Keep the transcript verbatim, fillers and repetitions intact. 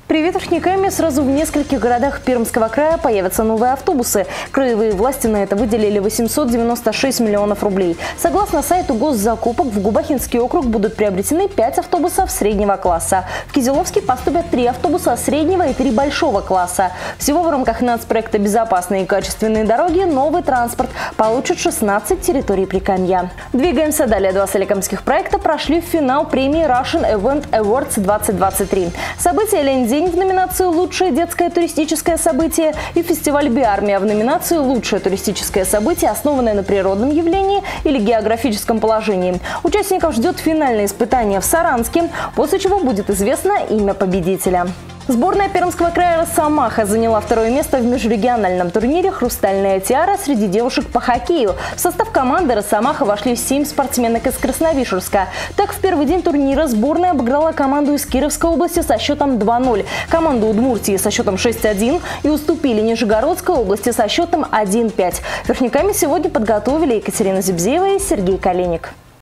Привет, Верхнекаме! Сразу в нескольких городах Пермского края появятся новые автобусы. Краевые власти на это выделили восемьсот девяносто шесть миллионов рублей. Согласно сайту госзакупок, в Губахинский округ будут приобретены пять автобусов среднего класса. В Кизиловский поступят три автобуса среднего и три большого класса. Всего в рамках нацпроекта «Безопасные и качественные дороги» новый транспорт получит шестнадцать территорий Прикамья. Двигаемся далее. Два соликамских проекта прошли в финал премии Russian Event Awards двадцать двадцать три. Событие «Лень-день» в номинации «Лучшее детское туристическое событие» и фестиваль «Биармия» в номинации «Лучшее туристическое событие, основанное на природном явлении или географическом положении». Участников ждет финальное испытание в Саранске, после чего будет известно имя победителя. Сборная Пермского края «Росомаха» заняла второе место в межрегиональном турнире «Хрустальная тиара» среди девушек по хоккею. В состав команды «Росомаха» вошли семь спортсменок из Красновишерска. Так, в первый день турнира сборная обыграла команду из Кировской области со счетом два ноль, команду Удмуртии со счетом шесть один и уступили Нижегородской области со счетом один пять. Верхнекаме сегодня подготовили Екатерина Зибзеева и Сергей Калиник.